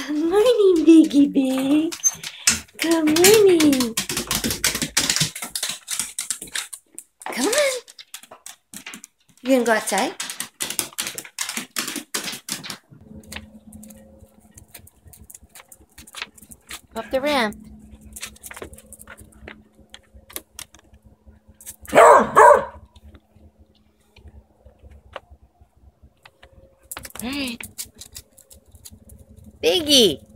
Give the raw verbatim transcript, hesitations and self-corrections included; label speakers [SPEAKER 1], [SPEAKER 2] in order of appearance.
[SPEAKER 1] Good morning, Biggie Big. Good morning. Come on. You gonna go outside? Up the ramp. Alright. Biggie!